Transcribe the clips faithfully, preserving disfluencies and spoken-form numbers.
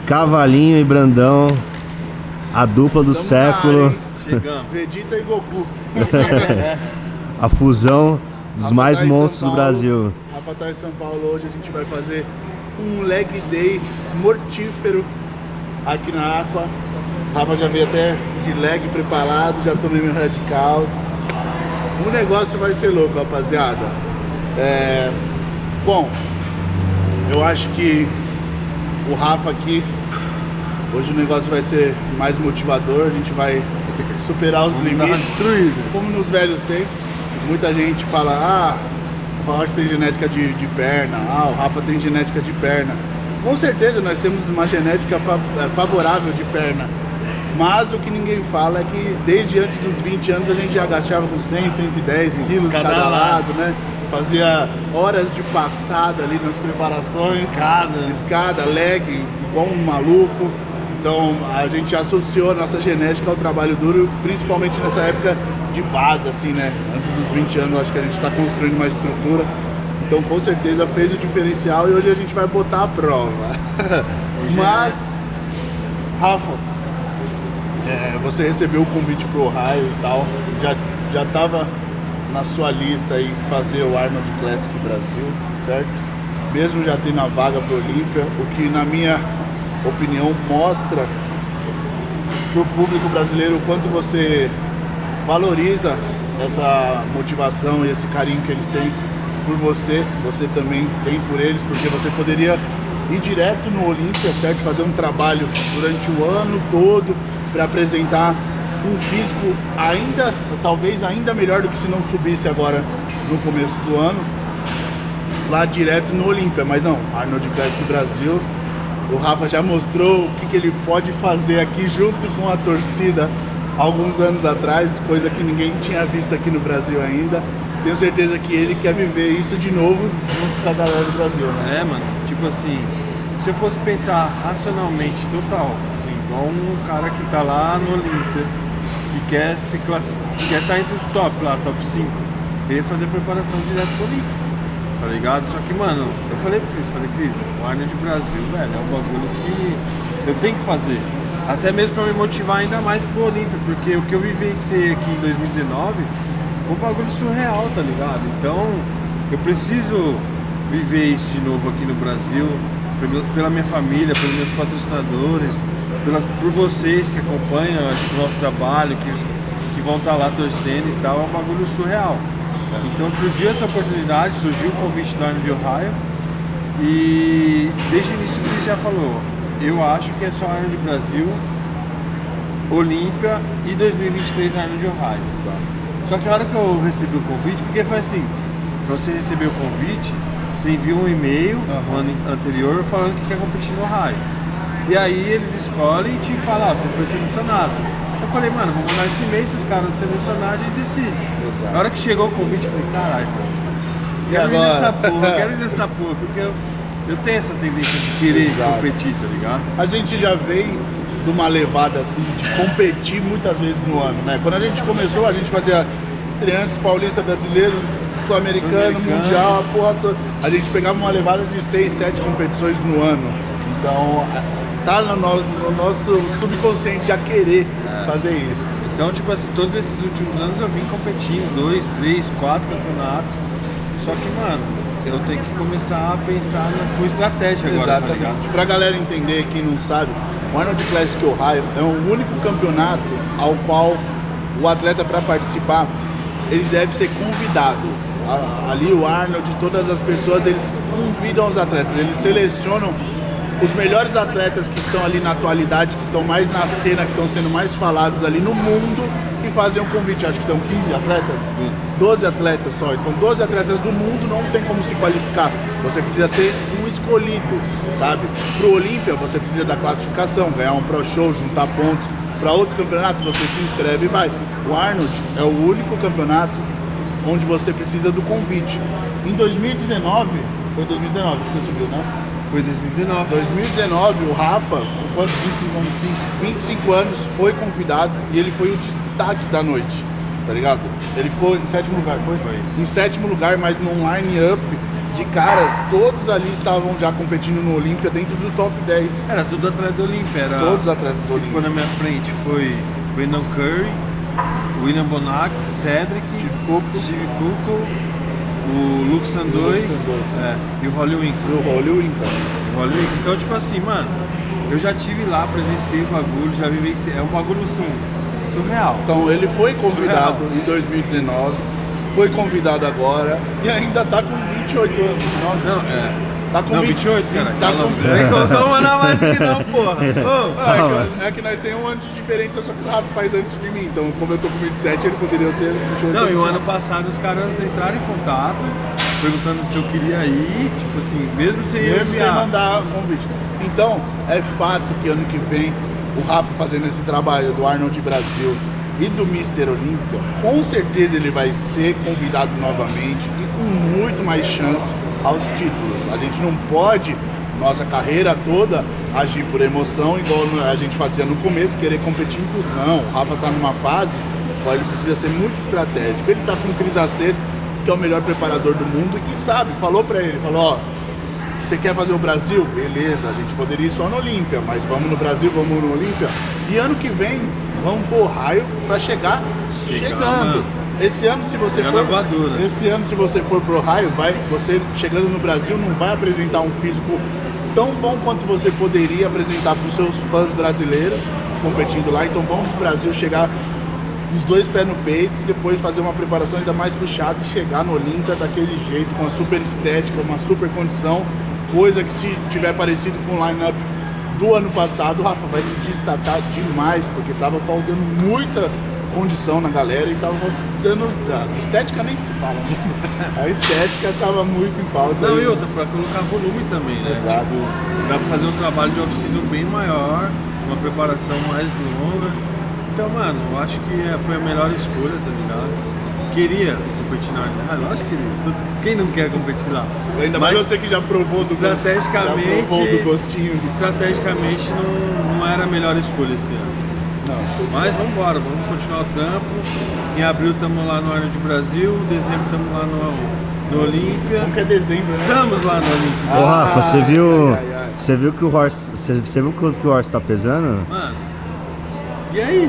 Cavalinho e Brandão, a dupla do Tamo século. Chegamos. Vegeta e Goku. A fusão dos Rafa mais tá em monstros São do Paulo. Brasil. Rafa tá em São Paulo hoje, a gente vai fazer um leg day mortífero aqui na Aqua. Rafa já veio até de leg preparado, já tomei meu radicals. O negócio vai ser louco, rapaziada. É... Bom, eu acho que o Rafa aqui, hoje o negócio vai ser mais motivador, a gente vai superar os Vamos limites, como nos velhos tempos. Muita gente fala, ah, o Rocha tem genética de, de perna, ah, o Rafa tem genética de perna. Com certeza nós temos uma genética fa favorável de perna, mas o que ninguém fala é que desde antes dos vinte anos a gente já agachava com cem, cento e dez quilos cada, cada lado, né? Fazia horas de passada ali nas preparações. Escada. Escada, leg, igual um maluco. Então a gente associou a nossa genética ao trabalho duro, principalmente nessa época de base, assim, né? Antes dos vinte anos, acho que a gente está construindo uma estrutura. Então com certeza fez o diferencial e hoje a gente vai botar a prova. Mas, Rafa, é, você recebeu o convite pro Ohio e tal, já, já tava na sua lista aí fazer o Arnold Classic Brasil, certo? Mesmo já tendo a vaga pro Olímpia, o que na minha opinião mostra pro público brasileiro o quanto você valoriza essa motivação e esse carinho que eles têm por você, você também tem por eles, porque você poderia ir direto no Olímpia, certo? Fazer um trabalho durante o ano todo para apresentar um físico ainda, talvez ainda melhor do que se não subisse agora no começo do ano, lá direto no Olímpia, mas não, Arnold Classic Brasil, o Rafa já mostrou o que, que ele pode fazer aqui junto com a torcida alguns anos atrás, coisa que ninguém tinha visto aqui no Brasil ainda. Tenho certeza que ele quer viver isso de novo junto com a galera do Brasil, né? É, mano, tipo assim, se eu fosse pensar racionalmente, total, assim, igual um cara que tá lá no Olímpia e quer se classificar, quer estar entre os top lá, top cinco, ele ia fazer preparação direto pro Olímpia, tá ligado? Só que, mano, eu falei pro Cris, falei, Cris, o Arnold Brasil, velho, é um bagulho que eu tenho que fazer. Até mesmo pra me motivar ainda mais pro Olímpia, porque o que eu vivenciei aqui em dois mil e dezenove foi um bagulho surreal, tá ligado? Então, eu preciso viver isso de novo aqui no Brasil, pela minha família, pelos meus patrocinadores, pelas, por vocês que acompanham o nosso trabalho, que, que vão estar lá torcendo e tal, é um bagulho surreal. Então surgiu essa oportunidade, surgiu o convite do Arnold de Ohio e desde o início o Cris já falou, eu acho que é só Arnold Brasil, Olímpia e dois mil e vinte e três Arnold de Ohio. Só que a hora que eu recebi o convite, porque foi assim, pra você receber o convite, você envia um e-mail no uhum. ano anterior falando que quer competir no Ohio. E aí eles escolhem e te falam, ah, você foi selecionado. Eu falei, mano, vou mandar esse e-mail, se os caras selecionarem, a gente decide. Exato. Na hora que chegou o convite, eu falei, caralho, eu quero ir nessa porra, eu quero ir nessa porra, porque eu, eu tenho essa tendência de querer Exato. competir, tá ligado? A gente já vem de uma levada assim, de competir muitas vezes no ano, né? Quando a gente começou, a gente fazia estreantes, paulista, brasileiro, sul-americano, sul mundial, a porra toda. A gente pegava uma levada de seis, sete competições no ano. Então, tá no, no, no nosso subconsciente já querer é. fazer isso. Então, tipo assim, todos esses últimos anos eu vim competindo, dois, três, quatro campeonatos. Só que, mano, eu tenho que começar a pensar na, com estratégia agora, Exatamente. Tá ligado? Pra galera entender, quem não sabe, o Arnold Classic Ohio é o único campeonato ao qual o atleta, para participar, ele deve ser convidado. Ali o Arnold e todas as pessoas, eles convidam os atletas, eles selecionam os melhores atletas que estão ali na atualidade, que estão mais na cena, que estão sendo mais falados ali no mundo e fazem um convite. Acho que são quinze atletas? doze atletas só. Então doze atletas do mundo não tem como se qualificar. Você precisa ser um escolhido, sabe? Pro Olímpia você precisa da classificação, ganhar um Pro Show, juntar pontos. Para outros campeonatos você se inscreve e vai. O Arnold é o único campeonato onde você precisa do convite. Em dois mil e dezenove, foi dois mil e dezenove que você subiu, né? Foi dois mil e dezenove. dois mil e dezenove, o Rafa, com quantos? vinte e cinco anos? vinte e cinco anos, foi convidado e ele foi o destaque da noite, tá ligado? Ele ficou em sétimo lugar, foi? Foi. Em sétimo lugar, mas num line-up de caras, todos ali estavam já competindo no Olímpia dentro do top dez. Era tudo atrás do Olímpia. Era... Todos atrás do Quem Olímpia. ficou na minha frente foi Brandon Curry, William Bonac, Cedric, Steve Kuko. Steve Kuko, o Luke Sandoy, é, e o Holly Winkler. E o Holly Winkler. O Holly Winkler. Então, tipo assim, mano, eu já tive lá, presenciei o bagulho, já vivenciei. É um bagulho assim, surreal. Então ele foi convidado Surreal. em dois mil e dezenove, foi convidado agora e ainda tá com vinte e oito anos. Não, é. Tá com Não, vinte vinte e oito, cara. Tá Tá com... Tem que colocar um ano a mais aqui não, porra. Ô, Ah, é, que, é que nós temos um ano de diferença, só que o Rafa faz antes de mim. Então, como eu tô com vinte e sete, ele poderia ter vinte e oito não, anos. e o ano passado os caras entraram em contato, perguntando se eu queria ir, tipo assim, mesmo sem eu Mesmo sem enviar. mandar convite. Então, é fato que ano que vem, o Rafa fazendo esse trabalho do Arnold Brasil e do mister Olímpia, com certeza ele vai ser convidado novamente e com muito mais chance aos títulos. A gente não pode, nossa carreira toda, agir por emoção, igual a gente fazia no começo, querer competir em tudo. Não, o Rafa está numa fase, qual ele precisa ser muito estratégico. Ele está com o Cris Aceto, que é o melhor preparador do mundo, e que sabe, falou para ele, falou, ó, você quer fazer o Brasil? Beleza, a gente poderia ir só no Olímpia, mas vamos no Brasil, vamos no Olímpia. E ano que vem, vamos pôr raio para chegar Chegar, chegando. mano. Esse ano, se você Chegar for, na voadora. esse ano, se você for pro raio, vai, você chegando no Brasil não vai apresentar um físico tão bom quanto você poderia apresentar para os seus fãs brasileiros competindo lá. Então vamos pro Brasil chegar os dois pés no peito e depois fazer uma preparação ainda mais puxada e chegar no Olímpia daquele jeito, com uma super estética, uma super condição, coisa que se tiver parecido com o line-up do ano passado, o Rafa vai se destacar demais, porque tava faltando muita condição na galera e tava faltando... A estética nem se fala, né? A estética tava muito em falta. Não, aí. e outra, pra colocar volume também, né? Exato. Tipo, dá pra fazer um trabalho de off-season bem maior, uma preparação mais longa. Então, mano, eu acho que é, foi a melhor escolha, tá ligado? Queria competir na Arnold. Ah, lógico que queria. Quem não quer competir lá? Ainda mais você que já provou do estrategicamente, já provou do gostinho. Estrategicamente não, não era a melhor escolha esse ano. Não, show de Mas bola. vamos embora, vamos continuar o trampo. Em abril estamos lá no Arnold Brasil, em dezembro estamos lá no, no Olímpia. Como que é dezembro, né? Estamos lá no Olímpia. Ô Rafa, você viu, ai, ai. você viu que o horse, você, você viu quanto que o horse tá pesando? Mano, e aí?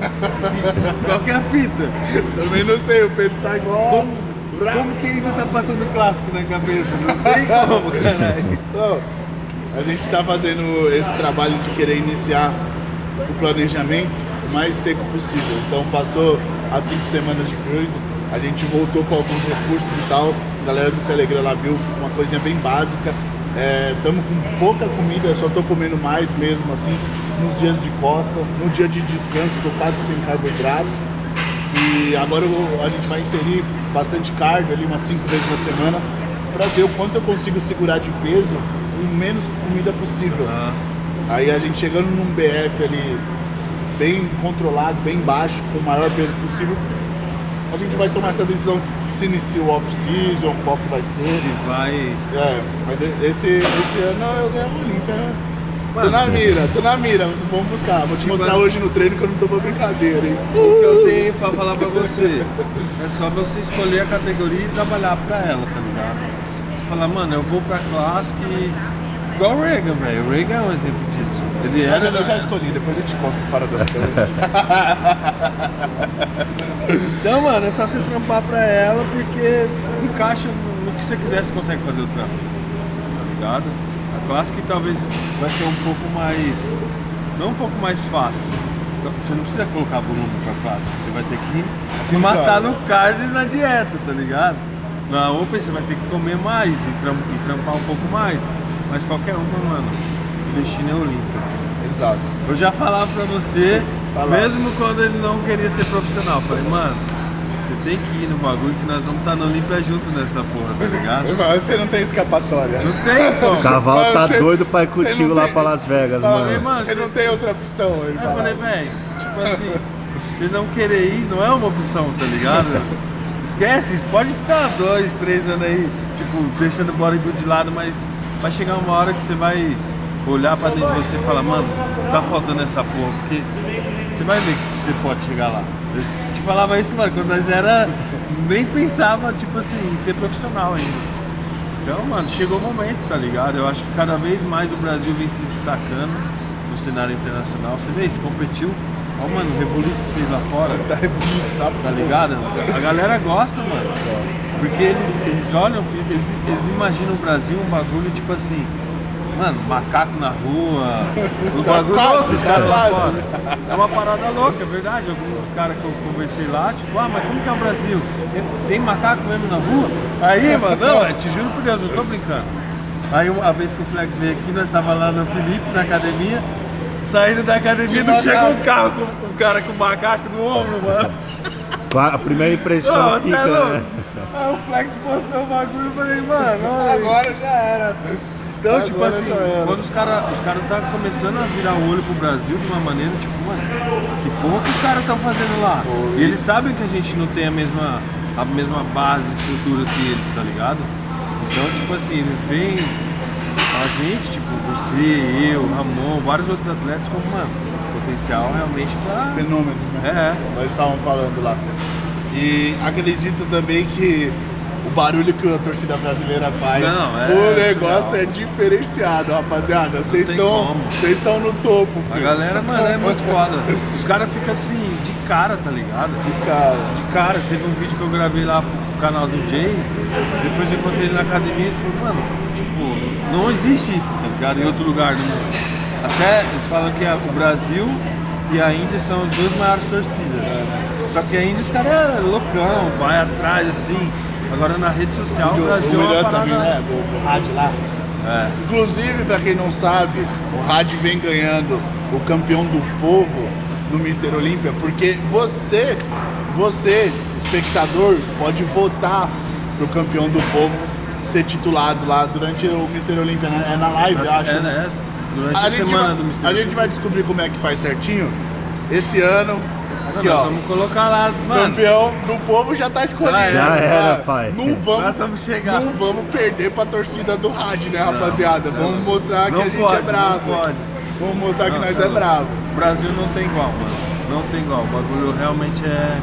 Qual que é a fita? Também não sei, o peso tá igual. Como, como que ainda tá passando clássico na cabeça? Não tem como, caralho. Então, a gente tá fazendo esse trabalho de querer iniciar o planejamento o mais seco possível. Então passou as cinco semanas de cruise, a gente voltou com alguns recursos e tal. A galera do Telegram lá viu uma coisinha bem básica. Estamos com pouca comida, eu só tô comendo mais mesmo assim nos dias de costa. No dia de descanso tô quase sem carboidrato. E agora eu- a gente vai inserir bastante carga ali, umas cinco vezes na semana, para ver o quanto eu consigo segurar de peso com menos comida possível. Ah, Aí a gente chegando num B F ali bem controlado, bem baixo, com o maior peso possível, a gente vai tomar essa decisão se inicia o off-season, qual que vai ser. se vai. É, mas esse, esse ano eu ganho o Olímpia, né? Tô Mano. na mira, tô na mira, vamos buscar. Vou te Tipo, mostrar hoje no treino que eu não tô pra brincadeira, hein? O que eu tenho pra falar pra você é só você escolher a categoria e trabalhar pra ela, tá ligado? Você fala, mano, eu vou pra Classic igual o Reagan, velho. O Reagan é um exemplo disso. Ele Eu era. já, eu já escolhi, depois eu te conto fora das câmeras. Então, mano, é só você trampar pra ela porque encaixa no que você quiser, você consegue fazer o trampo. Tá ligado? A Classic talvez vai ser um pouco mais. Não um pouco mais fácil. Você não precisa colocar volume pra Classic, você vai ter que se matar no card e na dieta, tá ligado? Na Open você vai ter que comer mais e, tram e trampar um pouco mais. Mas qualquer uma, mano, o destino é Olímpia. Exato. Eu já falava pra você, Fala. mesmo quando ele não queria ser profissional, falei, mano, você tem que ir no bagulho que nós vamos estar no Olímpia junto nessa porra, tá ligado? Irmão, você não tem escapatória. Não tem O como. cavalo Mano, tá você- doido pra ir você contigo não lá tem- pra Las Vegas, Fala, mano. mano, Você não tem outra opção. Ele Aí eu falei, velho, tipo assim, você não querer ir não é uma opção, tá ligado? Esquece isso, pode ficar dois, três anos aí, tipo, deixando o bodybuilding de lado, mas vai chegar uma hora que você vai olhar pra dentro de você e falar, mano, tá faltando essa porra, porque você vai ver que você pode chegar lá. Eu te falava isso, mano, quando nós era, nem pensava, tipo assim, em ser profissional ainda. Então, mano, chegou o momento, tá ligado? Eu acho que cada vez mais o Brasil vem se destacando no cenário internacional. Você vê, se competiu. Ó, mano, o rebuliço que fez lá fora. Tá rebuliço, tá, tá ligado? A galera gosta, mano. Porque eles, eles olham, eles, eles imaginam o Brasil um bagulho tipo assim, mano, macaco na rua, o bagulho quase, louco, os caras lá quase. fora. É uma parada louca, é verdade. Alguns caras que eu conversei lá, tipo, ah, mas como que é o Brasil? Tem, tem macaco mesmo na rua? Aí, mano, não, te juro por Deus, eu tô brincando. Aí a vez que o Flex veio aqui, nós tava lá no Felipe, na academia. Saindo da academia, não chega um carro com um cara com macaco no ombro, mano. A primeira impressão Não, fica, você é louco. né? Aí o Flex postou o bagulho e falei, mano, olha aí. Agora já era. Então, Agora tipo assim, já era. quando os caras os cara tá começando a virar o olho pro Brasil de uma maneira, tipo, mano, que porra que os caras estão fazendo lá? Oi. E eles sabem que a gente não tem a mesma, a mesma base, estrutura que eles, tá ligado? Então, tipo assim, eles veem a gente, tipo, você, eu, Ramon, vários outros atletas como, mano, potencial realmente pra... Fenômenos, né? É. Nós estávamos falando lá. E acredito também que o barulho que a torcida brasileira faz, Não, é o negócio surreal. é diferenciado, rapaziada. Vocês tem estão como. vocês estão no topo. A filho. galera, mano, é muito foda. Os caras ficam assim, de cara, tá ligado? Cara, De cara, teve um vídeo que eu gravei lá pro canal do Jay, depois eu encontrei ele na academia e ele falou, mano, tipo, não existe isso, tá ligado? Em outro lugar do mundo. Até eles falam que a- o Brasil e a Índia são as duas maiores torcidas. Só que a Índia, os caras é loucão, vai atrás assim. Agora na rede social o, o Brasil é uma Willian parada... também, né? Do, do rádio lá. É. Inclusive, pra quem não sabe, o rádio vem ganhando o campeão do povo no mister Olímpia, porque você, você, espectador, pode votar pro campeão do povo ser titulado lá durante o mister Olímpia, né? É na live, eu acho. É, né? Durante a, A gente, semana vai, do mister a gente vai descobrir como é que faz certinho. Esse ano, aqui Nós ó, vamos colocar lá, mano. campeão do povo já tá escolhido. Já Já né? era, pai. Não Nós vamos, vamos chegar. não vamos perder pra torcida do rádio, né, rapaziada? Não, Vamos não. mostrar que Não a gente pode, é bravo. não pode. Vamos mostrar que Não, nós cê é é louco. bravo. O Brasil não tem igual, mano. Não tem igual. O bagulho realmente é,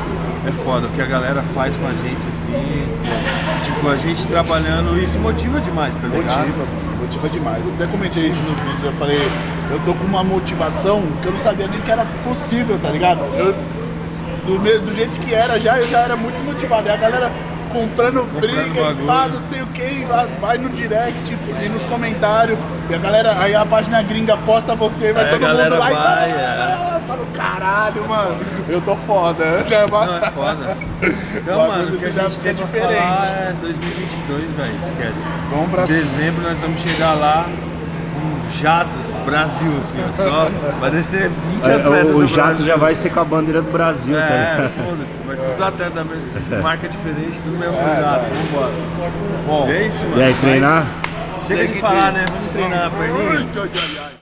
é foda. O que a galera faz com a gente, assim. É, tipo, a gente trabalhando, isso motiva demais, tá ligado? Motiva, motiva demais. Até comentei isso nos vídeos, eu falei, eu tô com uma motivação que eu não sabia nem que era possível, tá ligado? Eu, do, me- do jeito que era já, eu já era muito motivado. E a galera comprando, Comprando briga, e bagulho. pá, não sei o que, vai, vai no direct e nos comentários. E a galera, aí a página gringa posta você, vai Aí a todo mundo galera lá vai, e é. eu falo, caralho, mano, eu tô foda. Já Não, é foda. Então, O mano, o que bagulho a já gente fica tem pra diferente. falar é dois mil e vinte e dois, velho. Esquece. Vamos pra Em dezembro nós vamos chegar lá com jatos, Brasil, assim, ó, só. Vai descer vinte É, atletas o do o jato Brasil. já vai ser com a bandeira do Brasil, tá É, ligado? foda-se, vai todos os atletas da mesma marca diferente, tudo mesmo É, jato. vai. Vambora. Bom, E é isso, mano. E aí, Mas treinar? Chega de falar, né? Vamos treinar a perninha. Ai, ai, ai, ai.